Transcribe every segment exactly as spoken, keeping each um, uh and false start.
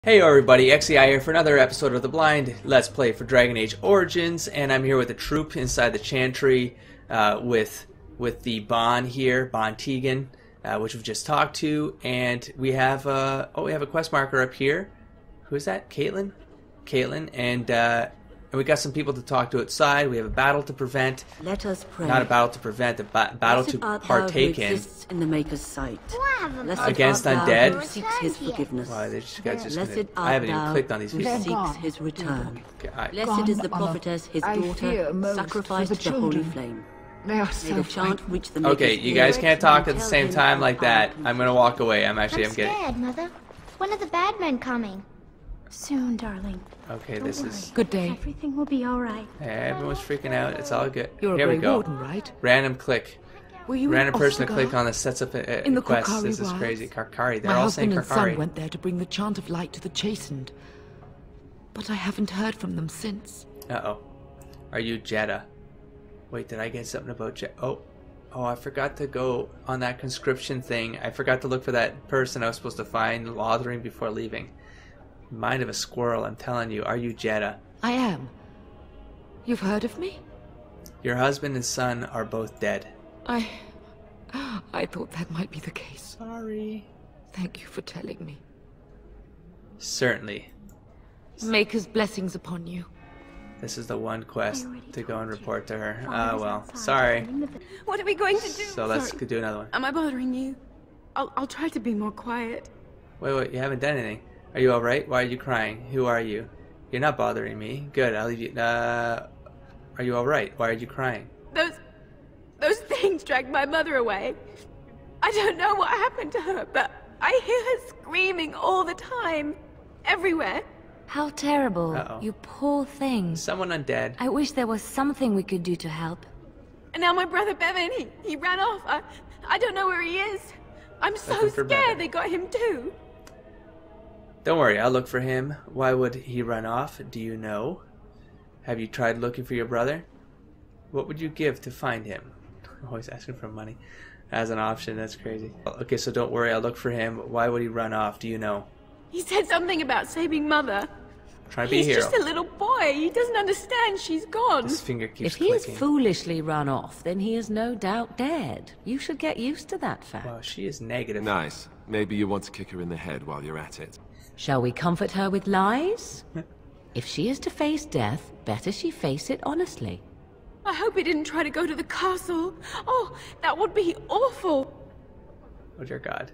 Hey everybody, X E I here for another episode of The Blind Let's Play for Dragon Age Origins, and I'm here with a troop inside the Chantry uh, with with the Bon here, Bon Tegan, uh, which we've just talked to, and we have uh, oh we have a quest marker up here. Who's that? Caitlin? Caitlin, and uh, and we got some people to talk to outside. We have a battle to prevent. Let us pray. Not a battle to prevent, a ba battle to partake in. in the Maker's sight. Against undead. Who seeks his forgiveness. Wow, this guy's just Blessed gonna, I haven't even art clicked on these thou people. who seeks his return. Okay, I, Blessed is the prophetess, his I daughter, fear most sacrificed for to the the holy children. flame. They are May so the chant frightened. reach the Maker's Okay, you ear. guys can't talk at the Tell same him time like that. our I'm gonna walk away. I'm actually, I'm I'm getting. scared, Mother. When are the bad men coming? Soon, darling. Okay, Don't this worry. is. Good day. Everything will be all right. Hey, everyone's freaking out. It's all good. You're Here a we Grey go. Warden, right? Random click. Were you Random in person to Ostagar? click on this sets up a, a In the quest. Korcari This is Wilds? crazy. Karkari. They're My all saying husband and son Karkari. went there to bring the chant of light to the chastened, but I haven't heard from them since. Uh oh. Are you Jeddah? Wait, did I get something about Jeddah? Oh. Oh, I forgot to go on that conscription thing. I forgot to look for that person I was supposed to find Lothering before leaving. Mind of a squirrel, I'm telling you. Are you Jeddah? I am. You've heard of me? Your husband and son are both dead. I... I thought that might be the case. Sorry. Thank you for telling me. Certainly. Maker's blessings upon you. This is the one quest already to go and told you. report to her. Father's Ah, well. outside Sorry. defending the- What are we going to do? So let's Sorry. do another one. Am I bothering you? I'll, I'll try to be more quiet. Wait, wait, you haven't done anything. Are you alright? Why are you crying? Who are you? You're not bothering me. Good, I'll leave you. Uh, are you alright? Why are you crying? Those... Those things dragged my mother away. I don't know what happened to her, but I hear her screaming all the time. Everywhere. How terrible. Uh-oh. You poor thing. Someone undead. I wish there was something we could do to help. And now my brother Bevan, he, he ran off. I, I don't know where he is. I'm so Looking for scared Bevan. they got him too. Don't worry, I'll look for him. Why would he run off? Do you know? Have you tried looking for your brother? What would you give to find him? Always asking for money as an option. That's crazy. Okay, so don't worry, I'll look for him. Why would he run off? Do you know? He said something about saving mother. Try to be a He's hero. just a little boy. He doesn't understand she's gone. His finger keeps If he has clicking. foolishly run off, then he is no doubt dead. You should get used to that fact. Wow, she is negative. Nice. Maybe you want to kick her in the head while you're at it. Shall we comfort her with lies? If she is to face death, better she face it honestly. I hope he didn't try to go to the castle. Oh, that would be awful. Oh dear God.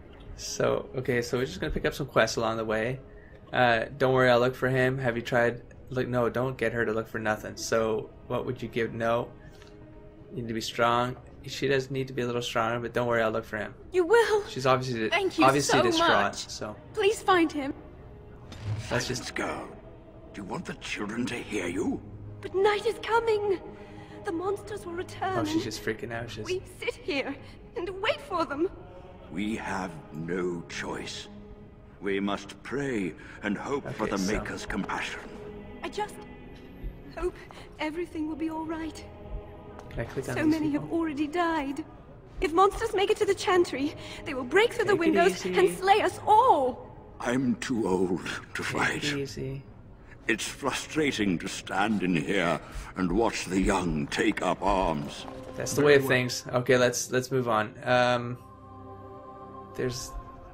So, okay, so we're just gonna pick up some quests along the way. Uh, don't worry, I'll look for him. Have you tried? Look, no, don't get her to look for nothing. So, what would you give? No. You need to be strong. She does need to be a little stronger, but don't worry, I'll look for him. You will. She's obviously Thank you obviously so distraught. much. So Please find him. let's just. Silence, girl. Do you want the children to hear you? But night is coming. The monsters will return. Oh, she's and just freaking out. She's. We sit here and wait for them. We have no choice. We must pray and hope for Okay, the so- Maker's compassion. I just hope everything will be all right. Can I click on So these many people? have already died. If monsters make it to the Chantry, they will break through the Take it windows easy. and slay us all. I'm too old to Take fight. it easy. It's frustrating to stand in here and watch the young take up arms. That's the way of things. Okay, let's let's move on. Um, there's.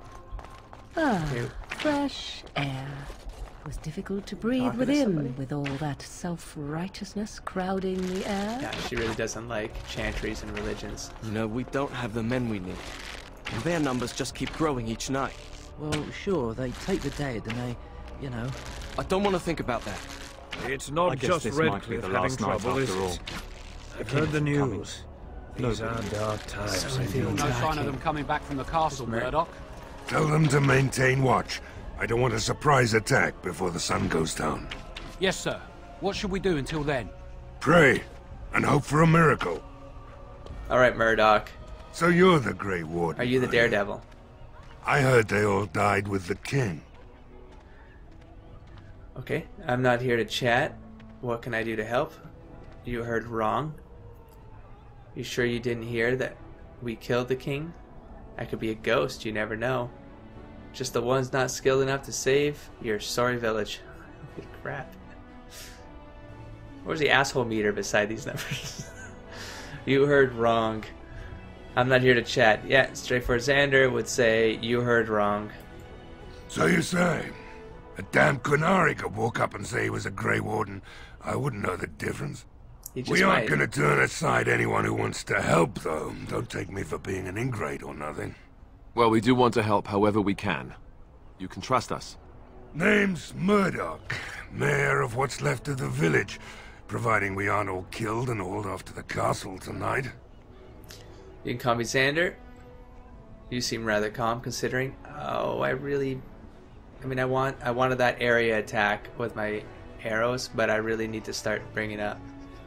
Ah, Okay. fresh air. It was difficult to breathe Talking to within somebody. with all that self-righteousness crowding the air. Yeah, she really doesn't like chantries and religions. You know, we don't have the men we need. And their numbers just keep growing each night. Well, sure, they take the dead and they, you know... I don't want to think about that. It's not I guess just this might be Redcliffe the having last night trouble, is after all. it? I've heard the coming. news. These are dark times. So many people indeed. No sign of them coming back from the castle, Murdoch. Tell them to maintain watch. I don't want a surprise attack before the sun goes down. Yes, sir. What should we do until then? Pray, and hope for a miracle. All right, Murdoch. So you're the Grey Warden. Are you the daredevil? I heard they all died with the king. Okay, I'm not here to chat. What can I do to help? You heard wrong. You sure you didn't hear that we killed the king? I could be a ghost, you never know. Just the ones not skilled enough to save your sorry village. Holy crap. Where's the asshole meter beside these numbers? You heard wrong. I'm not here to chat. Yeah, straightforward Xander would say, you heard wrong. So you say? A damn Qunari could walk up and say he was a Grey Warden. I wouldn't know the difference. We aren't going to turn aside anyone who wants to help, though. Don't take me for being an ingrate or nothing. Well, we do want to help however we can. You can trust us. Name's Murdoch, mayor of what's left of the village, providing we aren't all killed and hauled off to the castle tonight. You can call me Xander. You seem rather calm, considering. Oh, I really... I mean, I want I wanted that area attack with my arrows, but I really need to start bringing up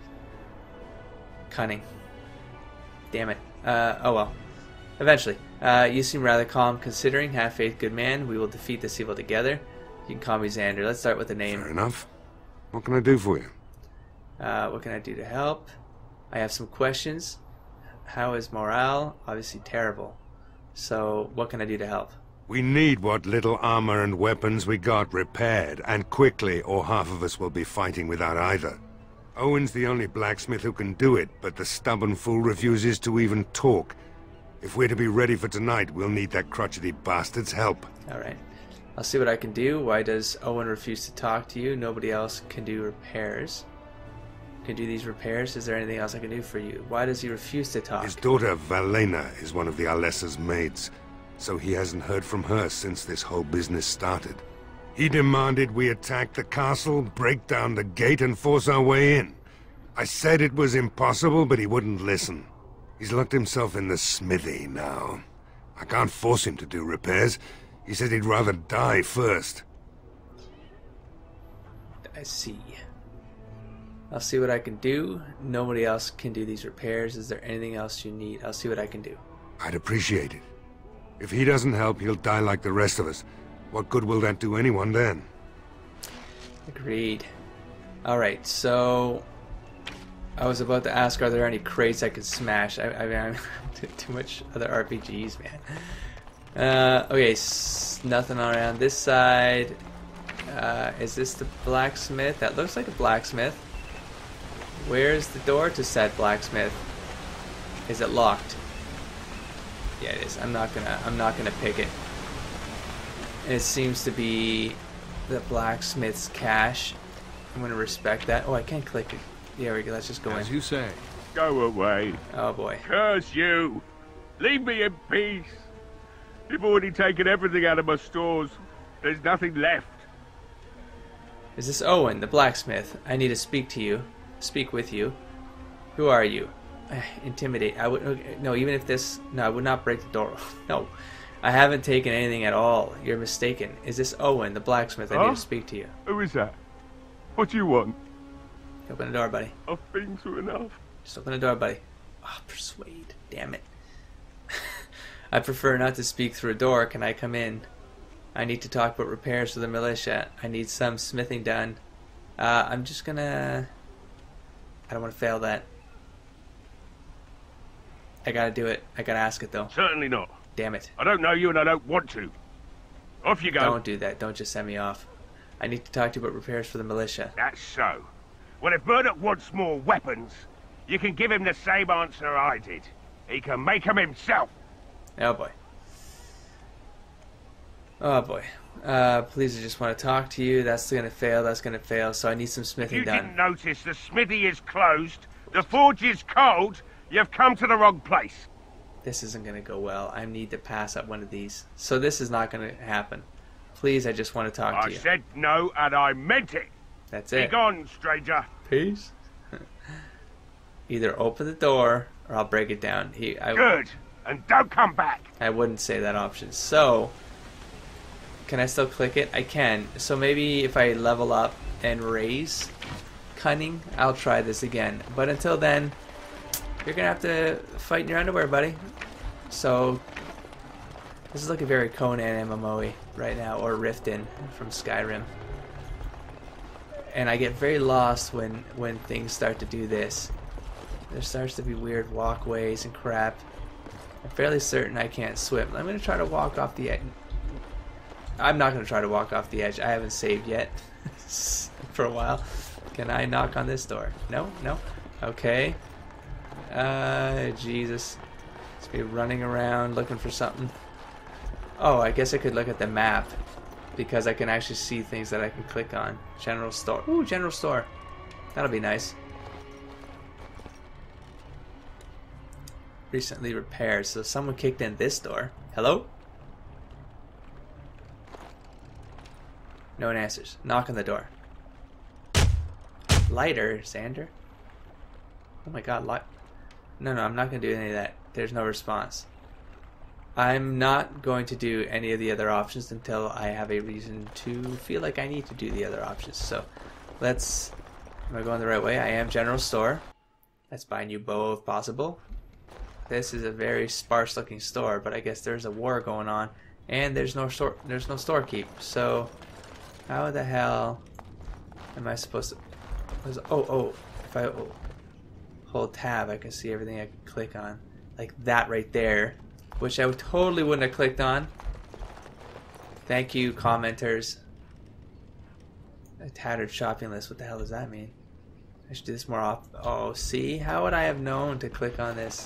cunning. Damn it. Uh, oh well. Eventually. Uh, you seem rather calm, considering. Have faith, good man. We will defeat this evil together. You can call me Xander. Let's start with the name. Fair enough. What can I do for you? Uh, what can I do to help? I have some questions. How is morale? Obviously terrible. So, what can I do to help? We need what little armor and weapons we got repaired, and quickly, or half of us will be fighting without either. Owen's the only blacksmith who can do it, but the stubborn fool refuses to even talk. If we're to be ready for tonight, we'll need that crotchety bastard's help. Alright. I'll see what I can do. Why does Owen refuse to talk to you? Nobody else can do repairs. Can do these repairs? Is there anything else I can do for you? Why does he refuse to talk? His daughter, Valena, is one of the Alessa's maids, so he hasn't heard from her since this whole business started. He demanded we attack the castle, break down the gate, and force our way in. I said it was impossible, but he wouldn't listen. He's locked himself in the smithy now. I can't force him to do repairs. He said he'd rather die first. I see. I'll see what I can do. Nobody else can do these repairs. Is there anything else you need? I'll see what I can do. I'd appreciate it. If he doesn't help, he'll die like the rest of us. What good will that do anyone then? Agreed. Alright, so... I was about to ask, are there any crates I could smash? I, I mean, I'm too much other R P Gs, man. Uh, okay, s nothing around this side. Uh, is this the blacksmith? That looks like a blacksmith. Where's the door to said blacksmith? Is it locked? Yeah, it is. I'm not gonna. I'm not gonna pick it. It seems to be the blacksmith's cache. I'm gonna respect that. Oh, I can't click it. There we go. Let's just go As in. you say. Go away. Oh boy. Curse you! Leave me in peace. You've already taken everything out of my stores. There's nothing left. Is this Owen, the blacksmith? I need to speak to you. Speak with you. Who are you? Intimidate. I would no. Even if this, no, I would not break the door. No, I haven't taken anything at all. You're mistaken. Is this Owen, the blacksmith? I Huh? need to speak to you. Who is that? What do you want? Open the door, buddy. I've been through enough. Just open the door, buddy. Ah, oh, persuade. Damn it. I prefer not to speak through a door. Can I come in? I need to talk about repairs for the militia. I need some smithing done. Uh, I'm just gonna... I don't want to fail that. I gotta do it. I gotta ask it, though. Certainly not. Damn it. I don't know you and I don't want to. Off you go. Don't do that. Don't just send me off. I need to talk to you about repairs for the militia. That's so. Well, if Murdoch wants more weapons, you can give him the same answer I did. He can make them himself. Oh, boy. Oh, boy. Uh, please, I just want to talk to you. That's gonna fail. That's gonna fail. So I need some smithing you done. didn't notice the smithy is closed, the forge is cold, you've come to the wrong place. This isn't gonna go well. I need to pass up one of these. So this is not gonna happen. Please, I just want to talk I to you. I said no, and I meant it. That's Be it. gone, stranger. Peace. Either open the door, or I'll break it down. He, I, Good, and don't come back. I wouldn't say that option. So, can I still click it? I can. So maybe if I level up and raise cunning, I'll try this again. But until then, you're gonna have to fight in your underwear, buddy. So, this is looking very Conan M M O-y right now, or Riften from Skyrim. And I get very lost when, when things start to do this. There starts to be weird walkways and crap. I'm fairly certain I can't swim. I'm going to try to walk off the edge. I'm not going to try to walk off the edge. I haven't saved yet for a while. Can I knock on this door? No? No? Okay. Uh, Jesus. Let's be running around looking for something. Oh, I guess I could look at the map because I can actually see things that I can click on. General store. Ooh, general store. That'll be nice. Recently repaired, so someone kicked in this door. Hello? No one answers. Knock on the door. Lighter, Xander? Oh my god, light. No, no, I'm not going to do any of that. There's no response. I'm not going to do any of the other options until I have a reason to feel like I need to do the other options. So, let's... Am I going the right way? I am general store. Let's buy a new bow if possible. This is a very sparse looking store, but I guess there's a war going on. And there's no store, there's no storekeep. So, how the hell am I supposed to... Oh, oh, if I hold tab, I can see everything I can click on. Like that right there. Which I would totally wouldn't have clicked on. Thank you, commenters. A tattered shopping list. What the hell does that mean? I should do this more often. Oh, see? How would I have known to click on this?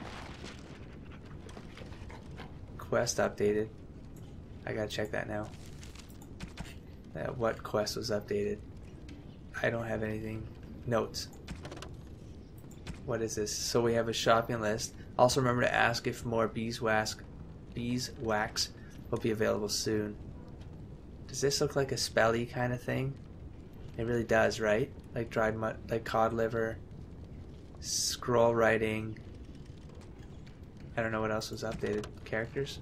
Quest updated. I gotta check that now. Uh, what quest was updated? I don't have anything. Notes. What is this? So we have a shopping list. Also remember to ask if more beeswax, beeswax will be available soon. Does this look like a spelly kind of thing? It really does, right? Like dried mud, like cod liver, scroll writing. I don't know what else was updated. Characters?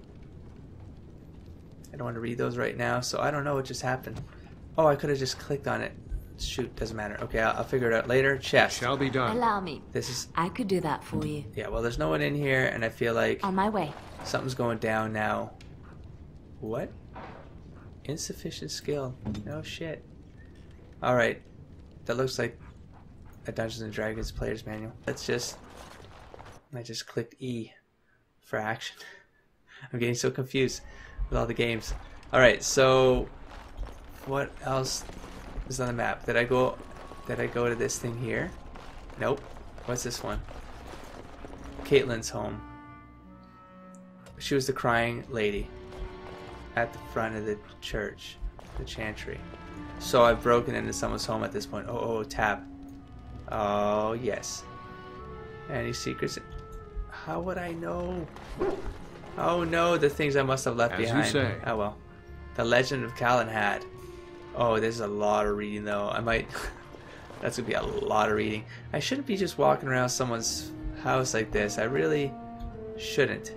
I don't want to read those right now, so I don't know what just happened. Oh, I could have just clicked on it. Shoot, doesn't matter. Okay, I'll, I'll figure it out later. Chest. Shall be done. Allow me. This is... I could do that for you. Yeah, well, there's no one in here, and I feel like... On my way. Something's going down now. What? Insufficient skill. No shit. Alright. That looks like a Dungeons and Dragons player's manual. Let's just... I just clicked E for action. I'm getting so confused with all the games. Alright, so... What else is on the map? Did I go... Did I go to this thing here? Nope. What's this one? Caitlin's home. She was the crying lady at the front of the church, the chantry. So I've broken into someone's home at this point. Oh, oh, tab. Oh, yes. Any secrets? How would I know? Oh no, the things I must have left As behind. you say. Oh well. The Legend of Calenhad. Oh, there's a lot of reading though. I might... That's gonna be a lot of reading. I shouldn't be just walking around someone's house like this. I really shouldn't.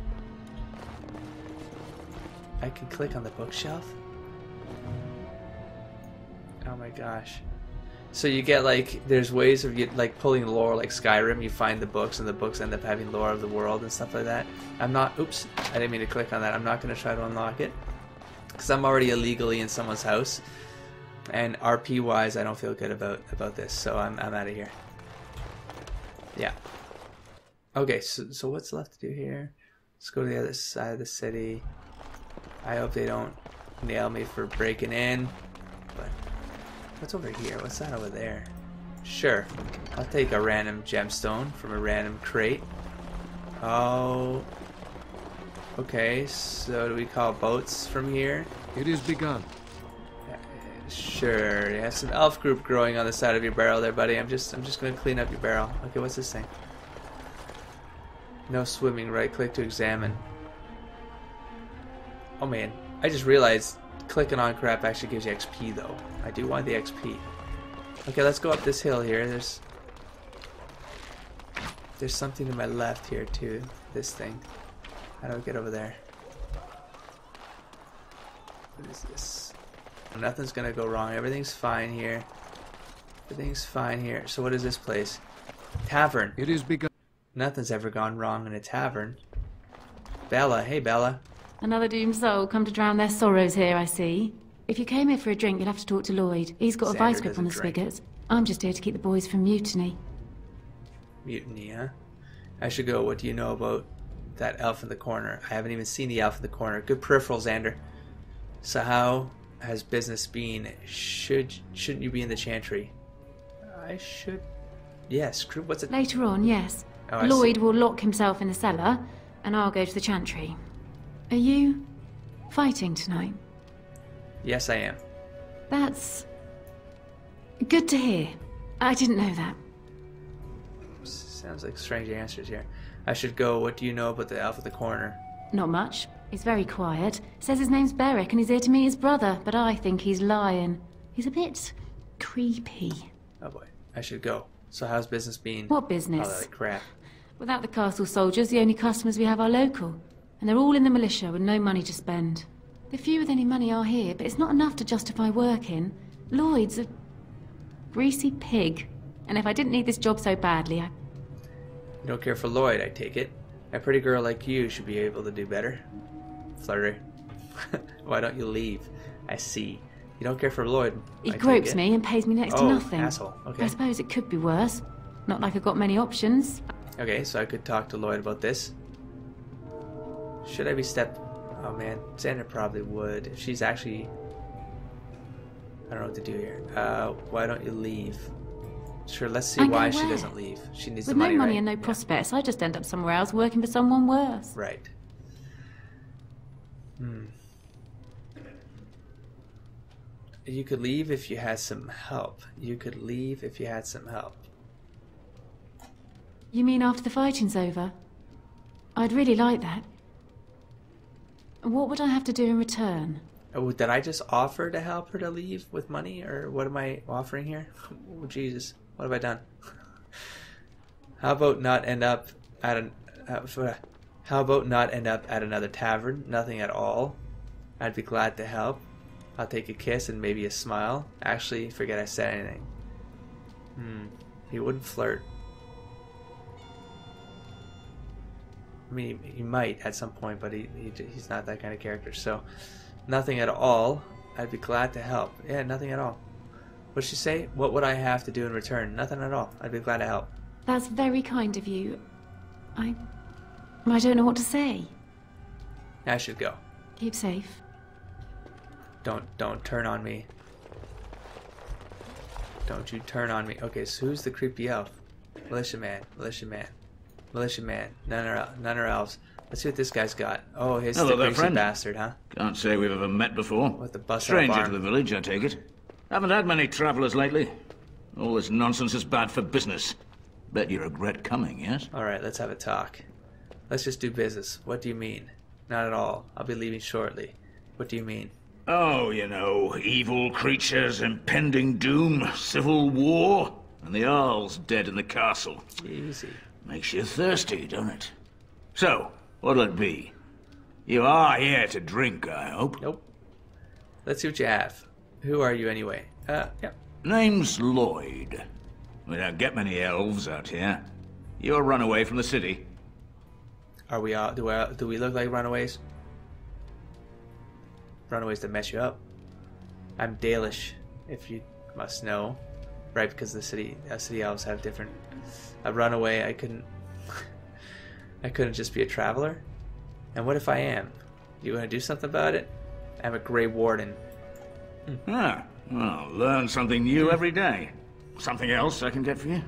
I can click on the bookshelf? Oh my gosh. So you get like, there's ways of you, like pulling lore like Skyrim. You find the books and the books end up having lore of the world and stuff like that. I'm not, oops, I didn't mean to click on that. I'm not going to try to unlock it. Because I'm already illegally in someone's house. And R P wise, I don't feel good about, about this. So I'm, I'm out of here. Yeah. Okay, so, so what's left to do here? Let's go to the other side of the city. I hope they don't nail me for breaking in. But what's over here? What's that over there? Sure. I'll take a random gemstone from a random crate. Oh. Okay, so do we call boats from here? It is begun. Uh, sure. You have some elf group growing on the side of your barrel there, buddy. I'm just I'm just gonna clean up your barrel. Okay, what's this thing? No swimming, right click to examine. Oh man, I just realized clicking on crap actually gives you X P though. I do want the X P. Okay, let's go up this hill here. There's There's something to my left here too. This thing. How do I get over there? What is this? Nothing's gonna go wrong. Everything's fine here. Everything's fine here. So what is this place? Tavern. It is begun. Nothing's ever gone wrong in a tavern. Bella. Hey, Bella. Another doomed soul come to drown their sorrows here, I see. If you came here for a drink, you'll have to talk to Lloyd. He's got Xander a vice grip on the doesn't drink. spigots. I'm just here to keep the boys from mutiny. Mutiny, huh? I should go. What do you know about that elf in the corner? I haven't even seen the elf in the corner. Good peripherals, Xander. So how has business been? Should, shouldn't you be in the chantry? I should... Yes, Kroop, what's it? Later on, yes. Oh, I Lloyd see. will lock himself in the cellar, and I'll go to the chantry. Are you fighting tonight? Yes, I am. That's good to hear. I didn't know that. Sounds like strange answers here. I should go. What do you know about the elf at the corner? Not much. He's very quiet. Says his name's Beric and he's here to meet his brother, but I think he's lying. He's a bit creepy. Oh boy, I should go. So how's business been? What business? Oh, that crap. Without the castle soldiers, the only customers we have are local. And they're all in the militia with no money to spend. The few with any money are here, but it's not enough to justify working. Lloyd's a greasy pig. And if I didn't need this job so badly, I... You don't care for Lloyd, I take it. A pretty girl like you should be able to do better. Flirter. Why don't you leave? I see. You don't care for Lloyd. He I gropes take it. me and pays me next oh, to nothing. asshole. Okay. I suppose it could be worse. Not like I've got many options. Okay, so I could talk to Lloyd about this. Should I be step... Oh man, Xander probably would. If she's actually... I don't know what to do here. Uh, why don't you leave? Sure, let's see And go why she where? doesn't leave. She needs With the money, no money right? and no prospects, I just end up somewhere else working for someone worse. Right. Hmm. You could leave if you had some help. You could leave if you had some help. You mean after the fighting's over? I'd really like that. What would I have to do in return? Oh, did I just offer to help her to leave with money, or what am I offering here? Oh, Jesus, what have I done? How about not end up at an? Uh, how about not end up at another tavern? Nothing at all. I'd be glad to help. I'll take a kiss and maybe a smile. Actually, forget I said anything. Hmm. He wouldn't flirt. I mean, he, he might at some point, but he, he he's not that kind of character. So, nothing at all. I'd be glad to help. Yeah, nothing at all. What'd she say? What would I have to do in return? Nothing at all. I'd be glad to help. That's very kind of you. I... I don't know what to say. I should go. Keep safe. Don't, don't turn on me. Don't you turn on me. Okay, so who's the creepy elf? Militia man, militia man, militia man. None are, none are elves. Let's see what this guy's got. Oh, he's Hello the there, greasy friend. bastard, huh? Can't say we've ever met before. With the bus Stranger arm. to the village, I take it. Haven't had many travelers lately. All this nonsense is bad for business. Bet you regret coming, yes? Alright, let's have a talk. Let's just do business. What do you mean? Not at all. I'll be leaving shortly. What do you mean? Oh, you know, evil creatures, impending doom, civil war, and the Earl's dead in the castle. Easy. Makes you thirsty, don't it? So, what'll it be? You are here to drink, I hope? Nope. Let's see what you have. Who are you anyway? Uh, yeah. Name's Lloyd. We don't get many elves out here. You're a runaway from the city. Are we all, do, I, do we look like runaways? Runaways that mess you up. I'm Dalish, if you must know. Right, because the city uh, city elves have different... A runaway, I couldn't... I couldn't just be a traveler? And what if I am? You gonna do something about it? I'm a Grey Warden. Ah, well, learn something new every day. Something else I can get for you?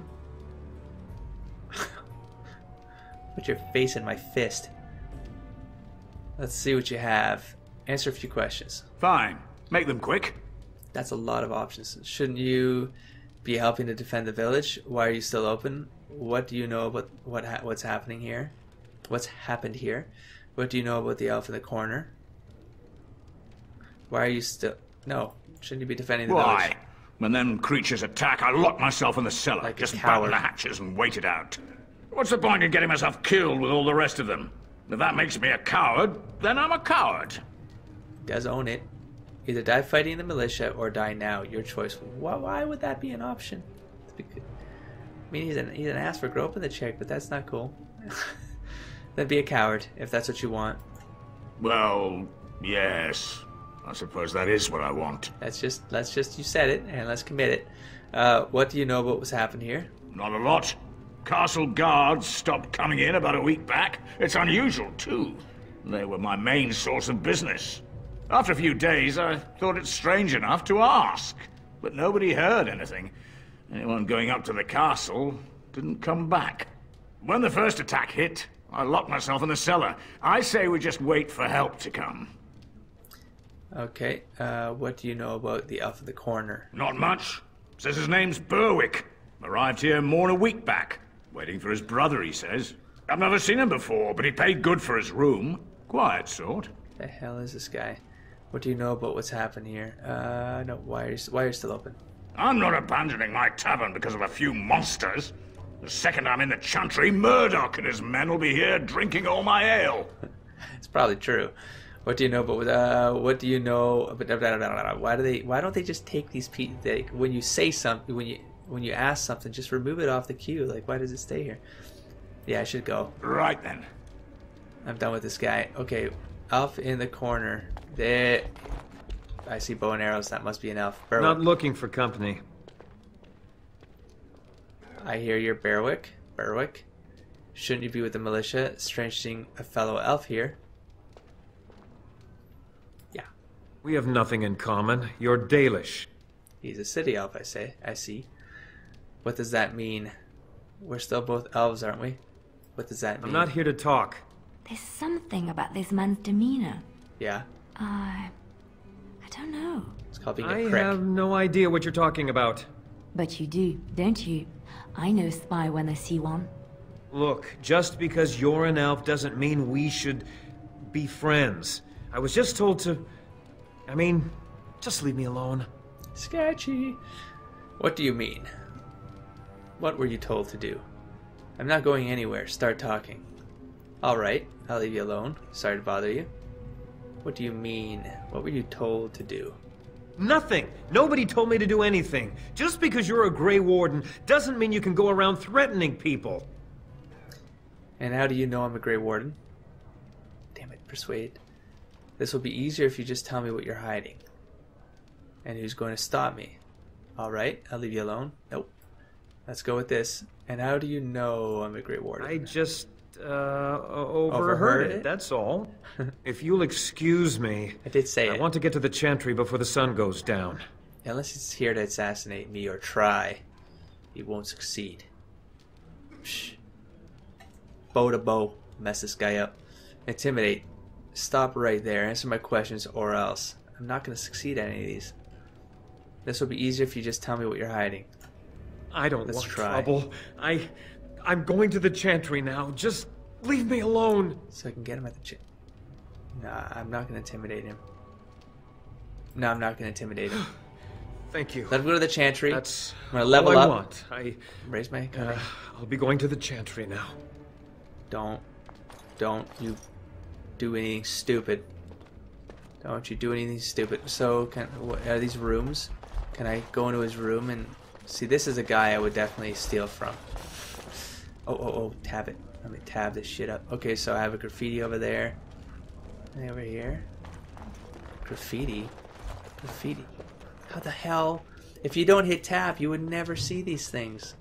Put your face in my fist. Let's see what you have. Answer a few questions. Fine. Make them quick. That's a lot of options. Shouldn't you be helping to defend the village? Why are you still open? What do you know about what ha what's happening here? What's happened here? What do you know about the elf in the corner? Why are you still... No. Shouldn't you be defending the Why? village? When them creatures attack, I lock myself in the cellar. Like a just coward. batten the hatches and wait it out. What's the point in getting myself killed with all the rest of them? If that makes me a coward, then I'm a coward. Does own it. Either die fighting the militia or die now. Your choice. Why, why would that be an option? I mean, he's an, he's an ass for groping the chick, but that's not cool. Then be a coward, if that's what you want. Well, yes. I suppose that is what I want. That's just, let's just, you said it, and let's commit it. Uh, what do you know about what's happened here? Not a lot. Castle guards stopped coming in about a week back. It's unusual, too. They were my main source of business. After a few days, I thought it strange enough to ask. But nobody heard anything. Anyone going up to the castle didn't come back. When the first attack hit, I locked myself in the cellar. I say we just wait for help to come. Okay, uh, what do you know about the Elf of the Corner? Not much. Says his name's Berwick. Arrived here more than a week back. Waiting for his brother, he says. I've never seen him before, but he paid good for his room. Quiet sort. The hell is this guy? What do you know about what's happened here? Uh, no, why are you, why are you still open? I'm not abandoning my tavern because of a few monsters. The second I'm in the Chantry, Murdoch and his men will be here drinking all my ale. It's probably true. What do you know about, uh, what do you know about, why do they, why don't they just take these people, they, when you say something, when you, when you ask something, just remove it off the queue. Like, why does it stay here? Yeah, I should go. Right then. I'm done with this guy. Okay, elf in the corner. There. I see bow and arrows. That must be an elf. Berwick. Not looking for company. I hear you're Berwick. Berwick. Shouldn't you be with the militia? Strange seeing a fellow elf here. Yeah. We have nothing in common. You're Dalish. He's a city elf, I say. I see. What does that mean? We're still both elves, aren't we? What does that mean? I'm not here to talk. There's something about this man's demeanor. Yeah? Uh, I don't know. It's called being a I prick. have no idea what you're talking about. But you do, don't you? I know a spy when I see one. Look, just because you're an elf doesn't mean we should be friends. I was just told to... I mean, just leave me alone. Sketchy. What do you mean? What were you told to do? I'm not going anywhere. Start talking. Alright, I'll leave you alone. Sorry to bother you. What do you mean? What were you told to do? Nothing! Nobody told me to do anything. Just because you're a Grey Warden doesn't mean you can go around threatening people. And how do you know I'm a Grey Warden? Damn it, persuade. This will be easier if you just tell me what you're hiding. And who's going to stop me? Alright, I'll leave you alone. Nope. Let's go with this. And how do you know I'm a Grey Warden? I just, uh, overheard, Overheard it, it? that's all. If you'll excuse me... I did say I it. want to get to the Chantry before the sun goes down. Unless he's here to assassinate me or try, he won't succeed. Psh. Bow to bow. Mess this guy up. Intimidate. Stop right there. Answer my questions or else. I'm not going to succeed at any of these. This will be easier if you just tell me what you're hiding. I don't Let's want try. trouble. I... I'm going to the Chantry now. Just leave me alone. So I can get him at the ch- Nah, I'm not going to intimidate him. No, I'm not going to intimidate him. Thank you. Let him go to the Chantry. That's I'm going to level all I up. want. I Raise my cunning. uh, I'll be going to the Chantry now. Don't. Don't you do anything stupid. Don't you do anything stupid. So, can, what, are these rooms? Can I go into his room and... See, this is a guy I would definitely steal from. Oh, oh, oh, tab it. Let me tab this shit up. Okay, so I have a graffiti over there. And over here. Graffiti? Graffiti. How the hell? If you don't hit tab, you would never see these things.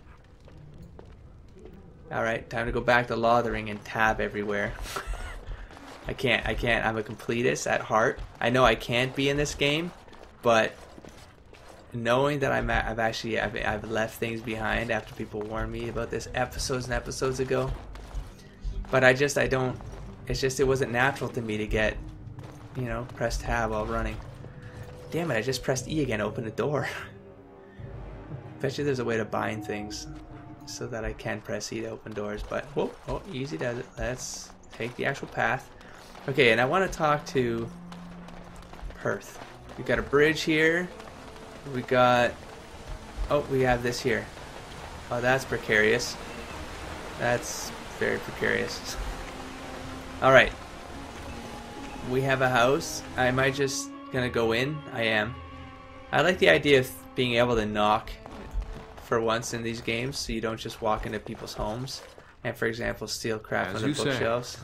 Alright, time to go back to Lothering and tab everywhere. I can't, I can't. I'm a completist at heart. I know I can't be in this game, but... knowing that I'm at, I've actually I've, I've left things behind after people warned me about this episodes and episodes ago, but I just I don't it's just it wasn't natural to me to get, you know, press tab while running. Damn it, I just pressed E again to open the door. Bet you there's a way to bind things so that I can press E to open doors, but whoa, oh, easy does it. Let's take the actual path. Okay, and I want to talk to Perth. We've got a bridge here. We got... Oh, we have this here. Oh, that's precarious. That's very precarious. Alright. We have a house. I might just gonna go in. I am. I like the idea of being able to knock for once in these games, so you don't just walk into people's homes and, for example, steal crap As on the you say. bookshelves.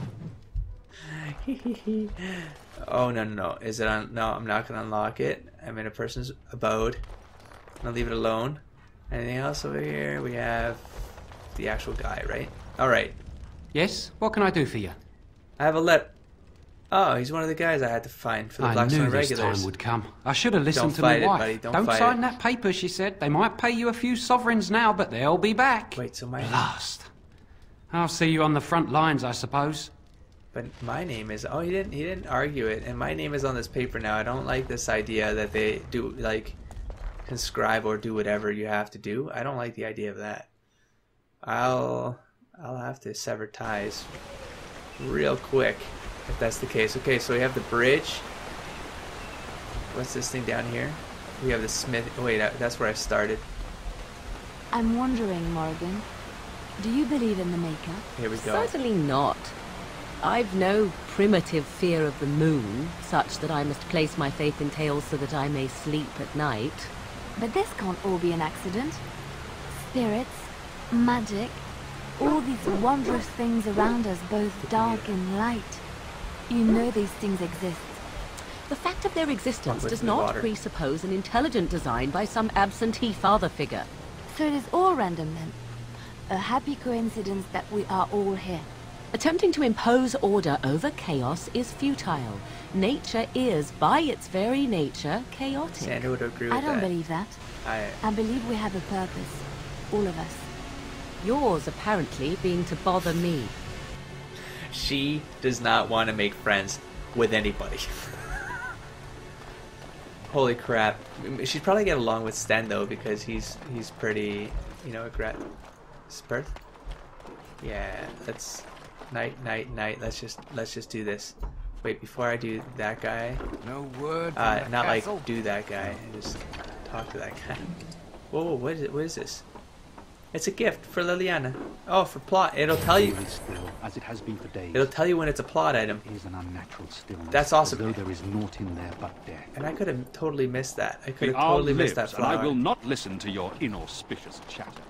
Oh, no, no, no. Is it on? No, I'm not going to unlock it. I'm in a person's abode. I'm going to leave it alone. Anything else over here? We have the actual guy, right? All right. Yes? What can I do for you? I have a let. Oh, he's one of the guys I had to find for the I Blackstone knew this regulars. time would come. I should have listened Don't to fight my it, wife. buddy. Don't Don't fight sign it. that paper, she said. They might pay you a few sovereigns now, but they'll be back. Wait, so my Blast. I'll see you on the front lines, I suppose. But my name is. Oh, he didn't. He didn't argue it, and my name is on this paper now. I don't like this idea that they do like conscribe or do whatever you have to do. I don't like the idea of that. I'll. I'll have to sever ties real quick if that's the case. Okay, so we have the bridge. What's this thing down here? We have the smith. Wait, that's where I started. I'm wondering, Morgan, do you believe in the Maker? Here we go. Certainly not. I've no primitive fear of the moon, such that I must place my faith in tales so that I may sleep at night. But this can't all be an accident. Spirits, magic, all these wondrous things around us, both dark and light. You know these things exist. The fact of their existence does the not water. presuppose an intelligent design by some absentee father figure. So it is all random then. A happy coincidence that we are all here. Attempting to impose order over chaos is futile. Nature is, by its very nature, chaotic. Sandra would agree with I don't that. believe that. I. I believe we have a purpose. All of us. Yours, apparently, being to bother me. She does not want to make friends with anybody. Holy crap. She'd probably get along with Sten though, because he's he's pretty, you know, aggressive. Spurth? Yeah, let's night, night, night. Let's just let's just do this. Wait, before I do that guy. No word. Uh, from the not castle. like do that guy. Just talk to that guy. Whoa, whoa, what is it? What is this? It's a gift for Liliana. Oh, for plot. It'll tell you. Still, as it has been for days. It'll tell you when it's a plot item. It is an unnatural stillness. That's awesome. As though there is naught in there but death. And I could have totally missed that. I could The have totally Arl missed that lives, and I flower. will not listen to your inauspicious chatter.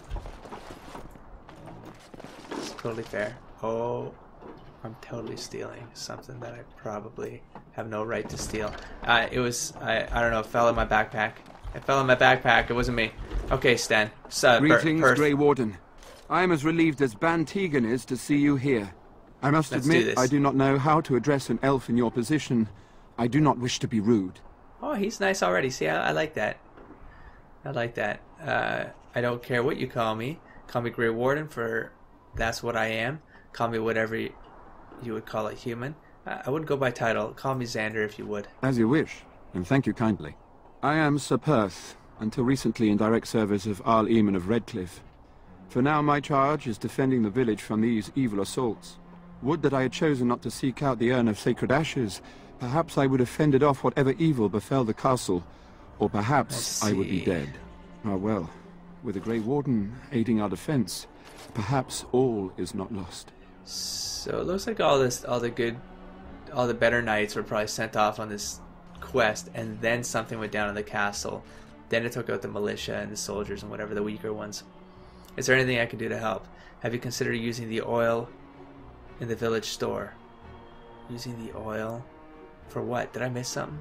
It's totally fair. Oh, I'm totally stealing something that I probably have no right to steal. Uh, it was, I, I don't know, it fell in my backpack. It fell in my backpack. It wasn't me. Okay, Stan. So, Greetings, Perth. Grey Warden. I am as relieved as Ban Tegan is to see you here. I must Let's do admit, this. I do not know how to address an elf in your position. I do not wish to be rude. Oh, he's nice already. See, I, I like that. I like that. Uh, I don't care what you call me. Call me Grey Warden, for that's what I am. Call me whatever you, you would call a human. I, I wouldn't go by title. Call me Xander if you would. As you wish, and thank you kindly. I am Sir Perth, until recently in direct service of Arl Eamon of Redcliffe. For now my charge is defending the village from these evil assaults. Would that I had chosen not to seek out the urn of sacred ashes. Perhaps I would have fended off whatever evil befell the castle, or perhaps I would be dead. Ah well, with the Grey Warden aiding our defense, perhaps all is not lost. So it looks like all this, all the good, all the better knights were probably sent off on this quest, and then something went down in the castle. Then it took out the militia and the soldiers and whatever, the weaker ones. Is there anything I can do to help? Have you considered using the oil in the village store? Using the oil? For what? Did I miss something?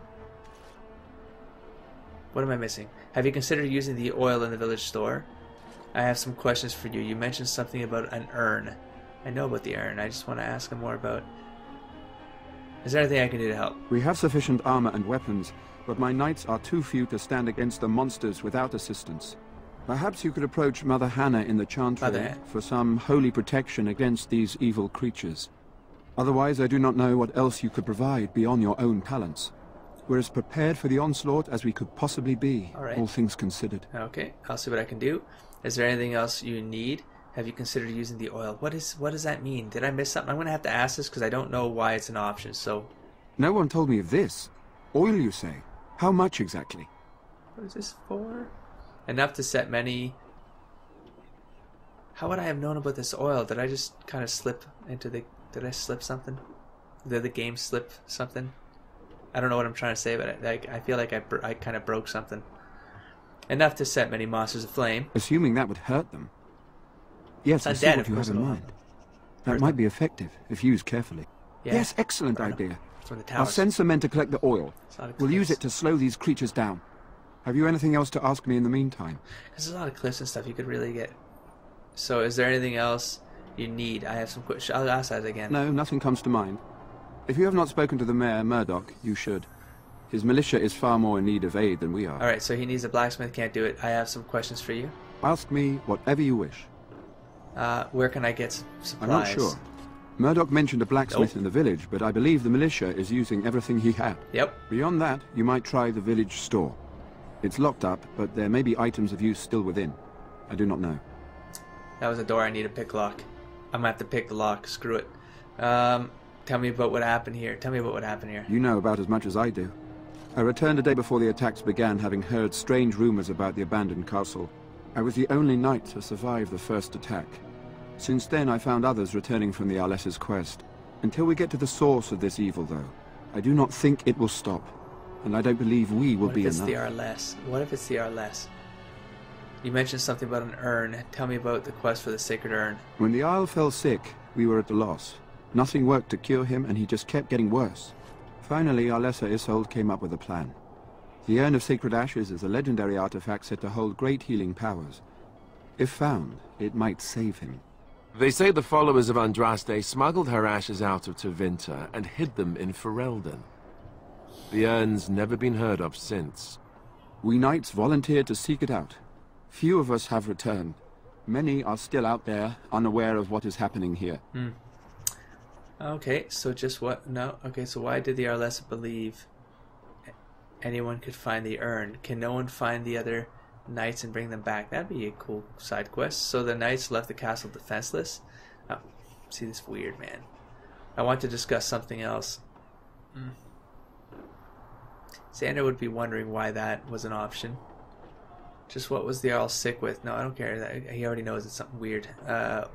What am I missing? Have you considered using the oil in the village store? I have some questions for you. You mentioned something about an urn. I know about the urn. I just want to ask him more about... Is there anything I can do to help? We have sufficient armor and weapons, but my knights are too few to stand against the monsters without assistance. Perhaps you could approach Mother Hannah in the Chantry Mother. for some holy protection against these evil creatures. Otherwise, I do not know what else you could provide beyond your own talents. We're as prepared for the onslaught as we could possibly be, all, right. all things considered. Okay, I'll see what I can do. Is there anything else you need? Have you considered using the oil? What is? What does that mean? Did I miss something? I'm going to have to ask this because I don't know why it's an option, so... No one told me of this. Oil, you say? How much exactly? What is this for? Enough to set many... How would I have known about this oil? Did I just kind of slip into the... Did I slip something? Did the game slip something? I don't know what I'm trying to say, but I, like, I feel like I, br I kind of broke something. Enough to set many monsters aflame. Assuming that would hurt them. Yes, It's I not see dead, what of you course have in it will. mind. That might be effective, if used carefully. Yeah. Yes, excellent Burn 'em idea. from the I'll towers. send some men to collect the oil. It's not a We'll use cliffs. it to slow these creatures down. Have you anything else to ask me in the meantime? There's a lot of cliffs and stuff you could really get. So is there anything else you need? I have some questions. I'll ask that again. No, nothing comes to mind. If you have not spoken to the mayor, Murdoch, you should. His militia is far more in need of aid than we are. Alright, so he needs a blacksmith, can't do it. I have some questions for you. Ask me whatever you wish. Uh, where can I get some supplies? I'm not sure. Murdoch mentioned a blacksmith Nope. in the village, but I believe the militia is using everything he had. Yep. Beyond that, you might try the village store. It's locked up, but there may be items of use still within. I do not know. That was a door I need a pick lock. I'm gonna have to pick the lock. Screw it. Um, tell me about what happened here. Tell me about what happened here. You know about as much as I do. I returned a day before the attacks began, having heard strange rumors about the abandoned castle. I was the only knight to survive the first attack. Since then, I found others returning from the Arlessa's quest. Until we get to the source of this evil, though, I do not think it will stop. And I don't believe we will What be if it's enough. the Arless? What if it's the Arless? You mentioned something about an urn. Tell me about the quest for the sacred urn. When the Isle fell sick, we were at a loss. Nothing worked to cure him, and he just kept getting worse. Finally, Arlessa Isolde came up with a plan. The Urn of Sacred Ashes is a legendary artifact said to hold great healing powers. If found, it might save him. They say the followers of Andraste smuggled her ashes out of Tevinter and hid them in Ferelden. The urn's never been heard of since. We knights volunteered to seek it out. Few of us have returned. Many are still out there, unaware of what is happening here. Hmm. Okay, so just what? No. Okay, so why did the Arlessa believe anyone could find the urn? Can no one find the other knights and bring them back? That'd be a cool side quest. So the knights left the castle defenseless. Oh, see, this weird, man. I want to discuss something else. Mm. Xander would be wondering why that was an option. Just what was the Jarl sick with? No, I don't care. That he already knows it's something weird. Uh,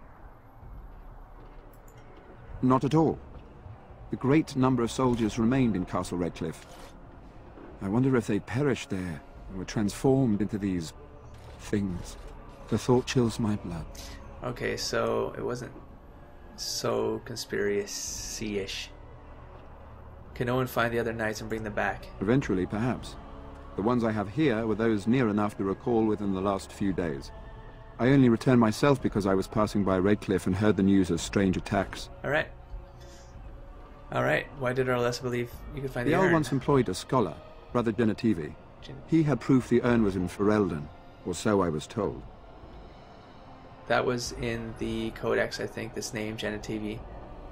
Not at all. A great number of soldiers remained in Castle Redcliffe. I wonder if they perished there and were transformed into these things. The thought chills my blood. okay, so it wasn't so conspiracy-ish. Can no one find the other knights and bring them back? Eventually, perhaps. The ones I have here were those near enough to recall within the last few days. I only returned myself because I was passing by Redcliffe and heard the news of strange attacks. Alright. Alright, why did Arlessa believe you could find the, The urn? Jarl once employed a scholar, Brother Genetivi. He had proof the urn was in Ferelden, or so I was told. That was in the Codex, I think, this name, Genetivi.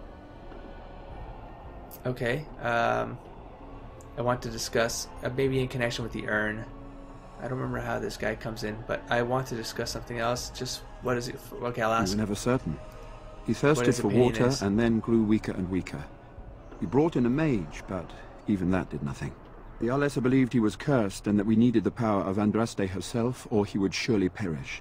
Okay, um, I want to discuss, uh, maybe in connection with the urn. I don't remember how this guy comes in, but I want to discuss something else. Just, what is it? For? Okay, I'll We ask. were never certain. He What thirsted his for opinion water is. and then grew weaker and weaker. We brought in a mage, but even that did nothing. The Arlessa believed he was cursed and that we needed the power of Andraste herself, or he would surely perish.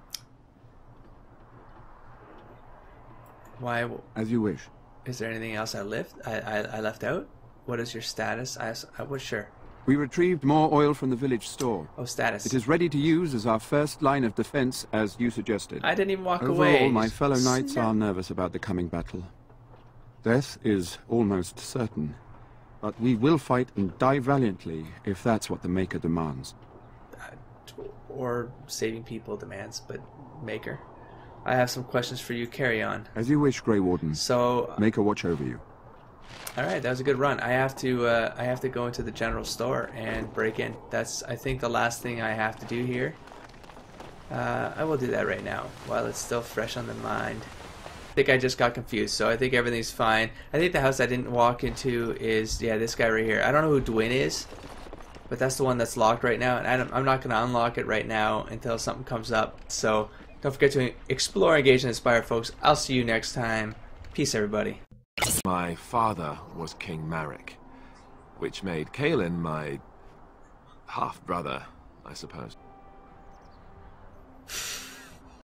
Why? As you wish. Is there anything else I left? I, I, I left out? What is your status? I, I was sure. We retrieved more oil from the village store. Oh, status. It is ready to use as our first line of defense, as you suggested. I didn't even walk Overall, away. my Just fellow knights snap. are nervous about the coming battle. Death is almost certain, but we will fight and die valiantly if that's what the Maker demands. Or saving people demands, but Maker. I have some questions for you. Carry on. As you wish, Grey Warden. So, Maker watch over you. all right, that was a good run. I have to, uh, I have to go into the general store and break in. That's, I think, the last thing I have to do here. Uh, I will do that right now while it's still fresh on the mind. I think I just got confused, so I think everything's fine. I think the house I didn't walk into is, yeah, this guy right here. I don't know who Dwyn is, but that's the one that's locked right now, and I don't, I'm not going to unlock it right now until something comes up. So don't forget to explore, engage, and inspire, folks. I'll see you next time. Peace, everybody. My father was King Marek, which made Kaelin my half-brother, I suppose.